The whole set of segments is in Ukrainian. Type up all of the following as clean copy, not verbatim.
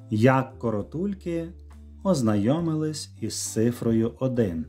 Як коротульки ознайомились із цифрою 1.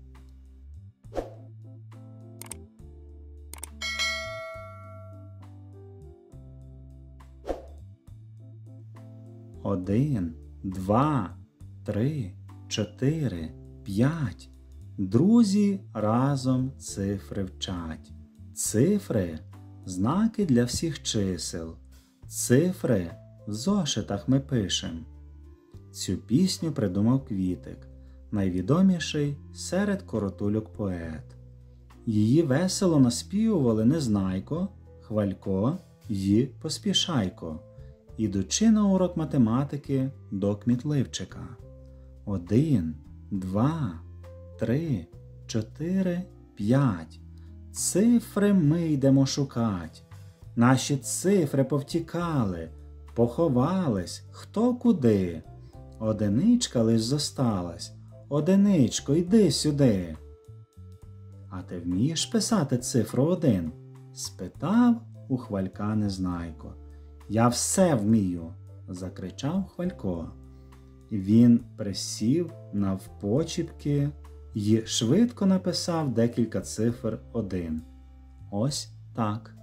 Один, 2, 3, 4, 5. Друзі разом цифри вчать. Цифри – знаки для всіх чисел. Цифри в зошитах ми пишем. Цю пісню придумав Квітик, найвідоміший серед коротульок поет. Її весело наспівували Незнайко, Хвалько й Поспішайко, ідучи на урок математики до Кмітливчика. 1, 2, 3, 4, 5. Цифри ми йдемо шукать. Наші цифри повтікали, поховались хто куди. Одиничка лиш зосталась. Одиничко, йди сюди. А ти вмієш писати цифру 1? Спитав у Хвалька Незнайко. Я все вмію, закричав Хвалько. Він присів навпочіпки й швидко написав декілька цифр 1. Ось так.